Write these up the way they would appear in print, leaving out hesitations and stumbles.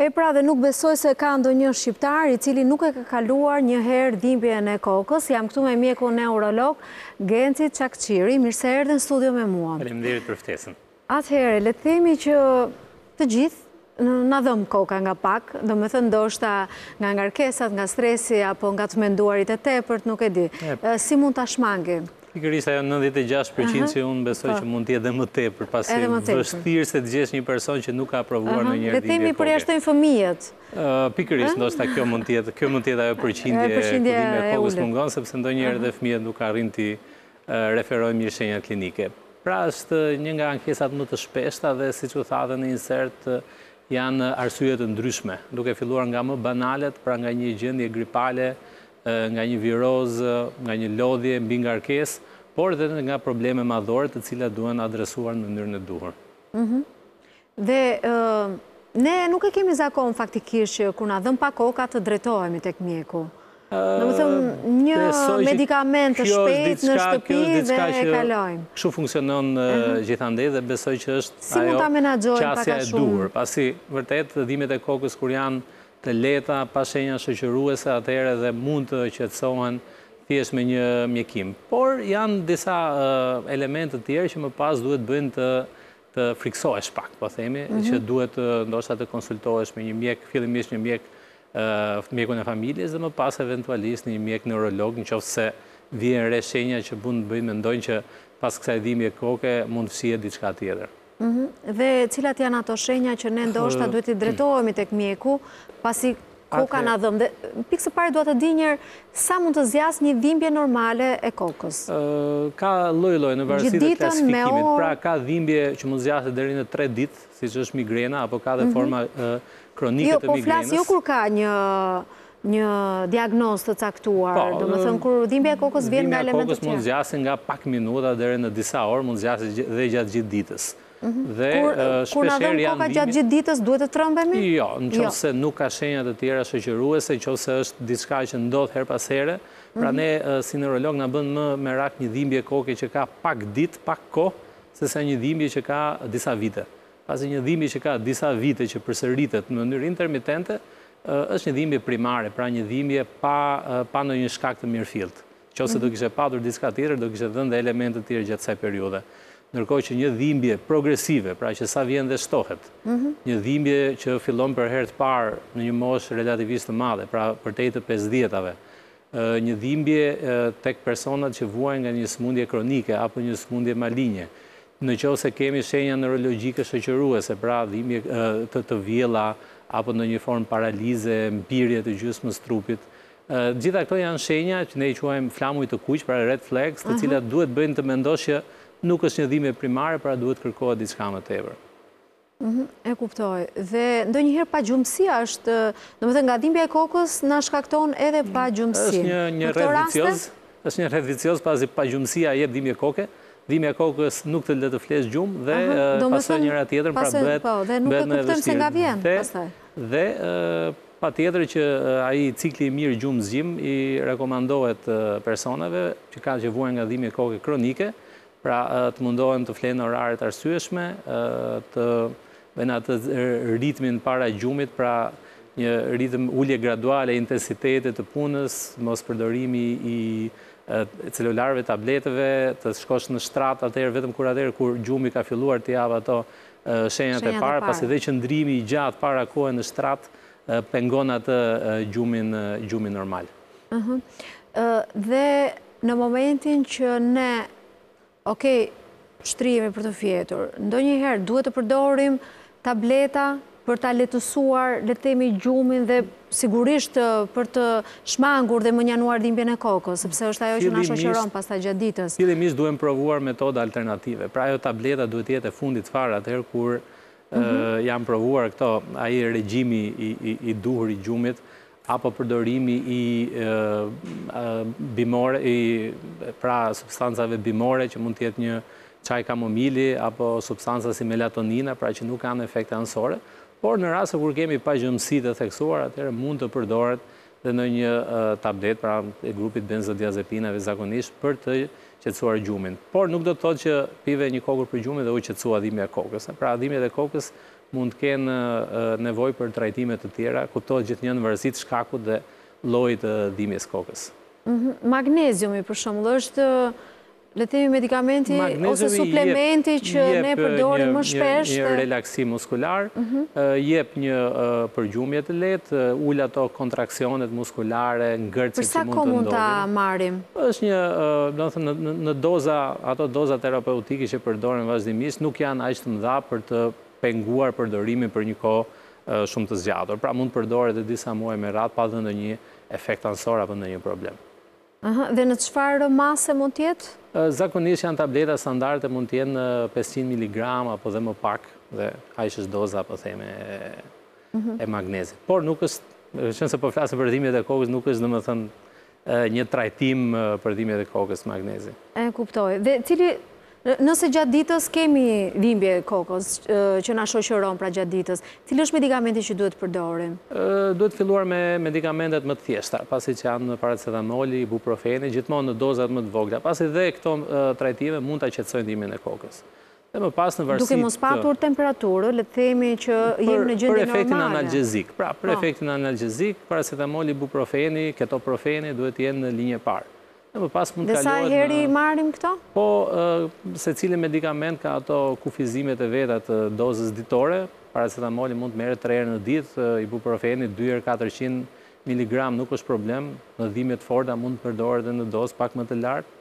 E pra dhe nuk besoj se ka ndonjë shqiptar i cili nuk e ka kaluar një herë dhimbjen e kokës. Jam këtu me mjekun neurolog Genci Çakçiri. Mirë se erdhën në studio me mua. Faleminderit për ftesën. Atëherë, le të themi që të gjithë na dhëm koka nga pak, do me thënë ndoshta nga ngarkesat, nga stresi, apo nga të menduarit e tepërt, nuk e di. Si mund ta shmangim? Pikërisht ajo 96% që unë besoj që mund të jetë dhe më tepër, pasi vështirë se të gjesh një person që nuk ka provuar në njërë dhimbje koke. Le themi përjashtojnë fëmijët. Pikërisht, ndoshta kjo mund të jetë ajo përqindje ku dhimbja e kokës mungon, sepse ndonjëherë dhe fëmijët nuk arrin të referojnë mirëshenjat klinike. Pra është një nga ankesat më të shpeshta dhe siç u tha në insert janë arsye të ndryshme, duke filluar nga më banalet, pra nga një gjendje gripale, nga një virozë, nga një lodhje mbi ngarkesë, por edhe nga probleme madhore të cilat duhen adresuar në mënyrën e duhur. Dhe ne nuk e kemi zakon faktikisht që kur na dhëm pa koka të drejtohemi tek mjeku. Do të thënë një medikament të shpejt në shtëpi dhe e kalojmë. Kështu funksionon gjithandej dhe besoj që është ajo qasja e duhur. Pasi vërtet dhimbjet e kokës kur janë të leta, pa shenja shoqëruese, atëherë dhe mund të qetësohen thjesht me një mjekim. Por janë disa elemente të tjerë që më pas duhet bëjnë të friksohesh pak, po themi, që duhet ndoshta të konsultohesh me një mjek, fillimisht një mjekun e familjes dhe më pas eventualisht një mjek neurolog, nëse vjen re shenja që mund të bëjnë mendojnë që pas kësaj dhimbje koke mund të fshihet diçka tjetër. Dhe cilat janë ato shenja që ne ndoshta duhet të drejtohemi tek mjeku, pasi koka na dhëm. Dhe pikë së pari dua të di njëherë sa mund të zjas një dhimbje normale e kokës. Ka lloj-lloj në varësi të klasifikimit. Pra ka dhimbje që mund zjaset deri në 3 ditë, siç është migrena, apo ka dhe forma kronike të migrenës. Po flas jo kur ka një diagnozë të caktuar, do të thënë kur dhimbja e kokës vjen nga elemente të tjera. Dhimbja e kokës mund zjasë nga pak minuta deri në disa orë, mund zjasë dhe gjatë gjithë ditës. Kur na dhëm koka gjatë gjithë ditës, duhet të trëmbemi? Jo, nëse nuk ka shenja të tjera shoqëruese, nëse është diçka që ndodh her pas here, pra ne si neurolog na bën më merak një dhimbje koke që ka pak ditë, pak kohë, sesa një dhimbje që ka disa vite. Pasi një dhimbje që ka disa vite që përsëritet në mënyrë intermitente, është një dhimbje primare, pra një dhimbje pa ndonjë shkak të mirëfillt. Nëse do kishte patur diçka tjetër, do kishte dhënë dhe elemente të tjera gjatë kësaj periudhe. Ndërkohë që një dhimbje progresive, pra që sa vjen dhe shtohet, një dhimbje që fillon për herë të parë në një moshë relativisht të madhe, pra përtej të 50-ave, një dhimbje tek personat që vuajnë nga një sëmundje kronike apo një sëmundje malinje, nëse kemi shenja neurologjike shoqëruese, pra dhimbje të vjella apo në një formë paralize, mpirje të gjysmës trupit. Gjitha këto janë shenja që ne i quajmë flamuj të kuq, pra red flags, të cilat duhet bëjnë të mendosh që nuk është një dhimbje primare, pra duhet kërkohet diçka më tepër. E kuptoj. Dhe ndonjëherë pagjumësia është, domethënë nga dhimbja e kokës na shkakton edhe pagjumësi. Është një rreth vicioz, pasi pagjumësia jep dhimbje koke, dhimbja e kokës nuk të lë të flesh gjumë dhe pasojë njëra tjetrën, pra bëhet dhe nuk e kuptojmë se nga vjen pastaj. Dhe patjetër që ai cikli i mirë gjumë-zgjim i rekomandohet personave që vuajnë nga dhimbje koke kronike, pra të mundohen të flenë oraret arsyeshme, të bëjnë atë ritmin para gjumit, pra një ritëm ulje graduale intensitetit të punës, mos përdorimi i celularëve, tableteve, të shkosh në shtrat atëherë vetëm kur gjumi ka filluar të javë ato shenjat e para, pasi dhe qëndrimi i gjatë para kohë në shtrat pengon atë gjumin normal. Dhe në momentin që ne shtrihemi për të fjetur, ndonjëherë duhet të përdorim tableta për ta lehtësuar, le të themi, gjumin dhe sigurisht për të shmangur dhe mënjanuar dhimbjen e kokës, sepse është ajo që na shoqëron pastaj gjatë ditës. Fillimisht duhem provuar metoda alternative. Pra ajo tableta duhet të jetë e fundit fare atëherë kur janë provuar ai regjimi i duhur i gjumit, apo përdorimi i bimore, pra substancave bimore që mund të jetë një çaj kamomili apo substanca si melatonina, pra që nuk kanë efekte anësore, por në rast se kur kemi pagjumësi të theksuar, atëherë mund të përdoret dhe në një tablet, pra e grupit benzodiazepinave zakonisht për të qetësuar gjumin. Por nuk do të thotë që pive një kokër për gjumin dhe u qetësua dhimbja e kokës. Pra dhimbjet e kokës mund të kenë nevojë për trajtime të tjera, kuptohet gjithnjë në varësi të shkakut dhe llojit të dhimbjes kokës. Magneziumi, për shembull, është le të themi medikamenti ose suplementi që ne përdorim më shpesh. Një relaksim muskular, jep një përgjumje të lehtë, ul ato kontraksionet muskulare, ngërcet që mund të ndodhin. Për sa kohë mund ta marrim? Është një, do të thënë, në doza, ato doza terapeutike që përdoren vazhdimisht nuk janë aq të mëdha për të penguar përdorimin për një kohë shumë të zgjatur. Pra mund të përdoret edhe disa muaj me radhë pa dhënë ndonjë efekt ansor apo ndonjë problem. Dhe në çfarë mase mund të jetë? Zakonisht janë tableta standarde, mund të jenë 500 mg apo dhe më pak, dhe aq është doza, po theme, e magnezit. Por nuk është, qenë se po flasë për dhimbjet e kokës, nuk është domethënë një trajtim për dhimbjet e kokës magnezi. E kuptoj. Dhe nëse gjatë ditës kemi dhimbje kokës që na shoqëron pra gjatë ditës, cili është medikamenti që duhet përdorim? Duhet filluar me medikamentet më të thjeshta, pasi që janë paracetamoli, ibuprofeni, gjithmonë në dozat më të vogla. Pasi dhe këto trajtime mund ta qetësojnë dhimbjen e kokës. Dhe më pas në varësi duke mos patur temperaturë, le të themi që jemi në gjendje normale. Për efektin analgjezik. Pra, për efektin analgjezik, paracetamoli, ibuprofeni, ketoprofeni duhet të jenë në linjë parë. Dhe sa heri marrim këto? Po, se cili medikament ka ato kufizimet e veta të dozës ditore, paracetamoli mund të merret 3 herë në ditë, ibuprofeni 2 herë 400 mg nuk është problem, në dhimbje të forta mund të përdoret edhe në dozë pak më të lartë.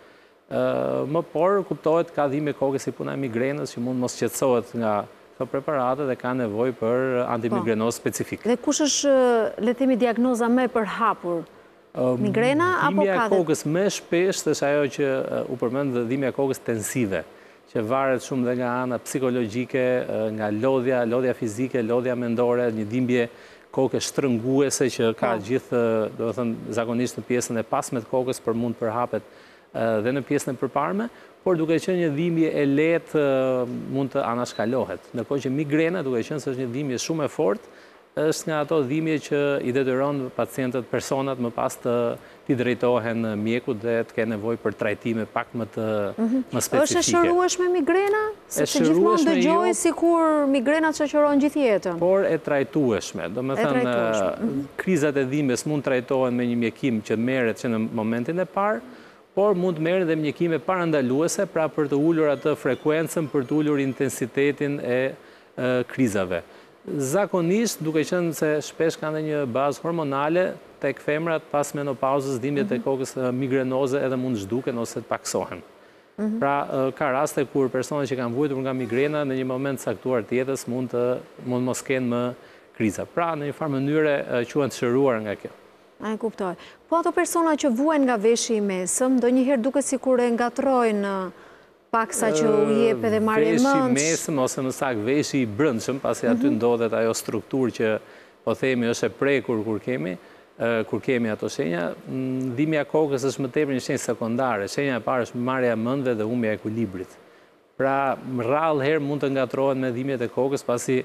Më por kuptohet ka dhimbje kokës si puna e migrenës që mund mos qetësohet nga këto preparate dhe ka nevojë për antimigrenos specifik. Dhe kush është, le të themi, diagnoza më e përhapur? Migrena apo dhimbja e kokës më shpesh është ajo që u përmend, dhimbja e kokës tensive, që varet shumë dhe nga ana psikologjike, nga lodhja fizike, lodhja mendore, një dhimbje koke shtrënguese që ka gjithë, do të thënë, zakonisht në pjesën e pasme të kokës, por mund të përhapet dhe në pjesën e përparme, por duke qenë një dhimbje e lehtë mund të anashkalohet. Ndërkohë që migrena, duke qenë se është një dhimbje shumë e fortë, është nga ato dhimbje që i detyron pacientët, personat më pas të t'i drejtohen mjekut dhe të kenë nevojë për trajtime pak më specifike. Është e shërueshme migrena? Sepse gjithmonë dëgjoj sikur migrena shoqëron gjithë jetën. Por e trajtueshme. Do me thënë, krizat e dhimbjes mund trajtohen me një mjekim që merret që në momentin e parë, por mund të merret dhe mjekime parandaluese, pra për të ulur atë frekuencën, për të ulur intensitetin e krizave. Zakonisht, duke qenë se shpesh kanë një bazë hormonale, tek femrat pas menopauzës dhimbjet e kokës migrenoze edhe mund zhduken ose të paksohen. Pra, ka raste kur personat që kanë vuajtur nga migrena në një moment caktuar të jetës mund mos kenë më kriza. Pra, në një farë mënyre quhen të shëruar nga kjo. E kuptoj. Po ato persona që vuajnë nga veshi i mesëm, ndonjëherë duket sikur e ngatrojnë paksa që u jep edhe marrje mend. Veshi i mesëm ose më saktë veshi i brendshëm, pasi aty ndodhet ajo strukturë që po themi është e prekur kur kemi ato shenja, dhimbja e kokës është më tepër një shenjë sekondare. Shenja e parë është marrja e mendve dhe humbja e ekuilibrit. Pra, rrallë herë mund të ngatrohen me dhimbjet e kokës, pasi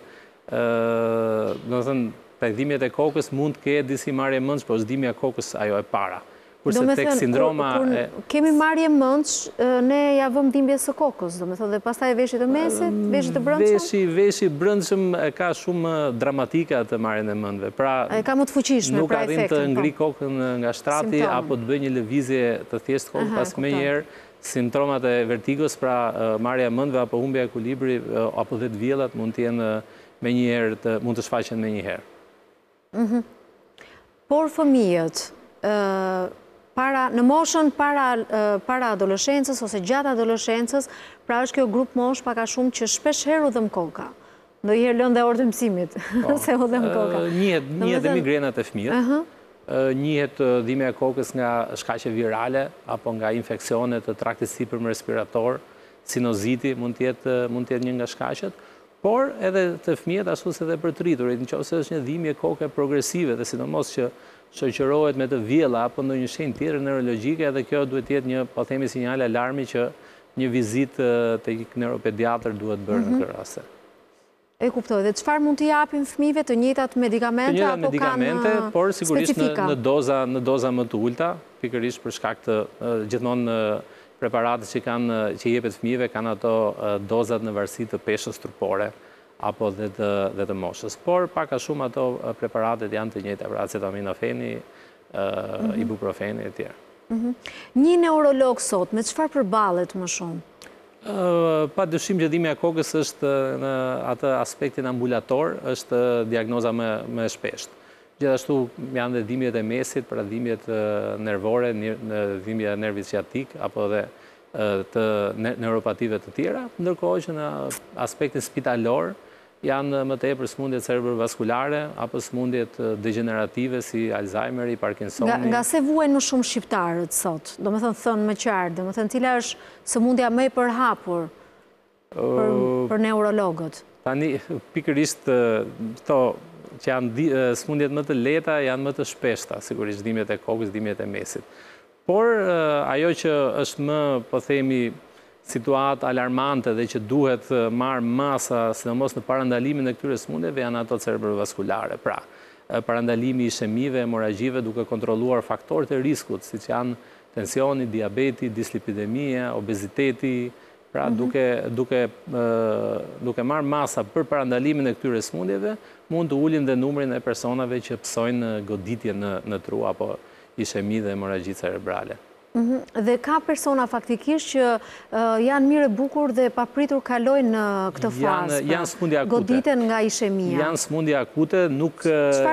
do të thënë tek dhimbjet e kokës mund të ketë disi marrje mendsh, por dhimbja e kokës ajo e para. Do me thënë, kur kemi marrje mendsh, ne ja vëm dhimbjes së kokës, do me thënë, dhe pastaj veshit të mesit, veshit të brendshëm? Veshi brendshëm ka shumë dramatike atë marrjen e mendve. Pra, ka më të fuqishme, nuk arrin të ngri kokën nga shtrati, apo të bëj një lëvizje të thjeshtë kokë, pas me njerë simptomat e vertigos, pra marrja e mendve apo humbja e ekuilibri, apo dhe të vjellat mund të jenë me njerë, mund të shfaqen me njëherë. Por fëmijët, në moshën para adoleshencës ose gjatë adoleshencës, pra është kjo grup mosh paka shumë që shpesh herë u dhëm koka. Ndonjëherë lënë dhe orë të mësimit, se u dhëm koka. Njihet dhe migrenat e fëmijët, njihet dhimbja e kokës nga shkaqe virale, apo nga infeksionet të traktit sipërm respirator, sinoziti mund të jetë një nga shkaqet, por edhe të fëmijët ashtu si edhe për të rriturit, nëse është një dhimbje koke progresive dhe sidomos që shoqërohet me të vjella apo ndonjë shenjë tjetër neurologjike, edhe kjo duhet të jetë një, po themi, sinjal alarmi që një vizitë tek neuropediatër duhet bërë në këtë raste. E kuptoj. Dhe çfarë mund të japim fëmijëve, të njëjtat medikamente apo kanë specifika? Por sigurisht në doza më të ulta, pikërisht për shkak të gjithmonë preparatet që jepet fëmijëve kanë ato dozat në varësi të peshës trupore, apo dhe të moshës. Por, paka shumë ato preparatet janë të njëjta, pra acetaminofeni, ibuprofeni e tjerë. Një neurolog sot, me çfarë përballet më shumë? Pa dyshim që dhimbja e kokës është në atë aspektin ambulator, është diagnoza më e shpeshtë. Gjithashtu janë dhe dhimbjet e mesit, pra dhimbjet nervore, dhimbja e nervit sciatik, apo dhe të neuropative të tjera, ndërkohë që në aspektin spitalor janë më tepër sëmundjet cerebrovaskulare apo sëmundjet degenerative si Alzheimeri, Parkinsoni. Nga se vuajnë më shumë shqiptarët sot, do me thënë më qartë, do me thënë cila është sëmundja më e përhapur për neurologët? Tani, pikërisht këto që janë sëmundjet më të leta, janë më të shpeshta, sigurisht dhimbjet e kokës, dhimbjet e mesit. Por ajo që është më, po themi, situatë alarmante dhe që duhet marrë masa, sidomos në parandalimin e këtyre sëmundjeve, janë ato cerebrovaskulare. Pra, parandalimi i ishemive, hemorragjive, duke kontrolluar faktorët e riskut, siç janë tensioni, diabeti, dislipidemia, obeziteti, pra duke marrë masa për parandalimin e këtyre sëmundjeve, mund të ulim dhe numrin e personave që psojnë goditje në tru apo ishemi dhe hemorragji cerebrale. Dhe ka persona faktikisht që janë mirë e bukur dhe papritur kalojnë në këtë fazë. Janë sëmundje akute. Goditen nga ishemia. Janë sëmundje akute, nuk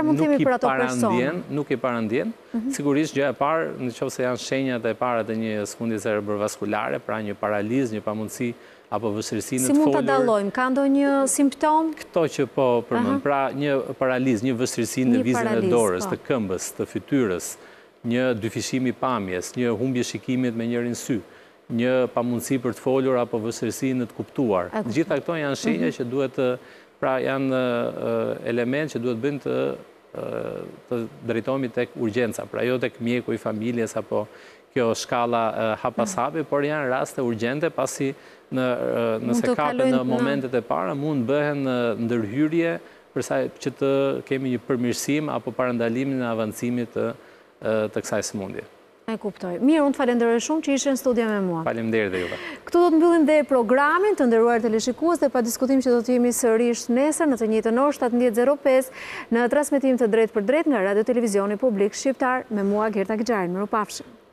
i parandjen. Sigurisht gjë e parë, nëse janë shenjat e para të një sëmundje cerebrovaskulare, pra një paralizë, një pamundësi apo vështirësi në të folur. Si mund ta dallojmë? Ka ndonjë simptom? Këto që po përmend, pra një paralizë, një vështirësi në lëvizjen e dorës, të këmbës, të fytyrës, një dyfishim i pamjes, një humbje shikimit me njërin sy, një pamundësi për të folur apo vështirësi në të kuptuar. Gjitha këto janë shenja që duhet, pra janë element që duhet bëjnë të drejtohemi tek urgjenca, pra jo tek mjeku i familjes apo kjo shkalla hap pas hapi, por janë raste urgjente pasi nëse kapen në momentet e para mund bëhen ndërhyrje përsa që të kemi një përmirësim apo parandalimin e avancimit të kësaj sëmundje. E kuptoj. Mirë, unë të falenderoj shumë që ishe në studia me mua. Faleminderit dhe juve. Këtu do të mbyllim dhe programin të nderuar teleshikues dhe pa diskutim që do të jemi sërish nesër në të njëjtën orë 17:05 në transmetim të drejtë për drejtë nga Radio Televizioni Publik Shqiptar me mua Gerta Gjarin. Mirupafshim.